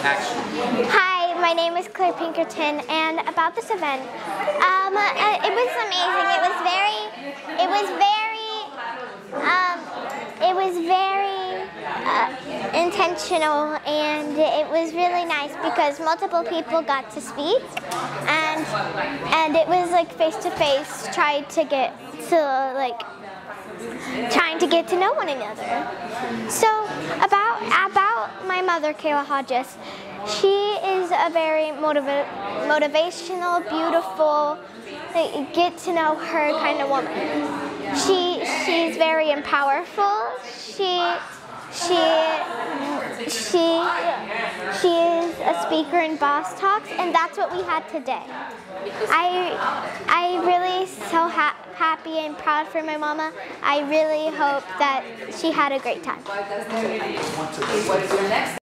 Action. Hi, my name is Claire Pinkerton, and about this event, it was amazing. It was very intentional, and it was really nice because multiple people got to speak, and it was like face to face, trying to get to know one another. So about my mother, Kayla Hodges, she is a very motivational, beautiful, get to know her kind of woman. She's very powerful. She is a speaker in Boss Talks, and that's what we had today. I really so happy and proud for my mama. I really hope that she had a great time.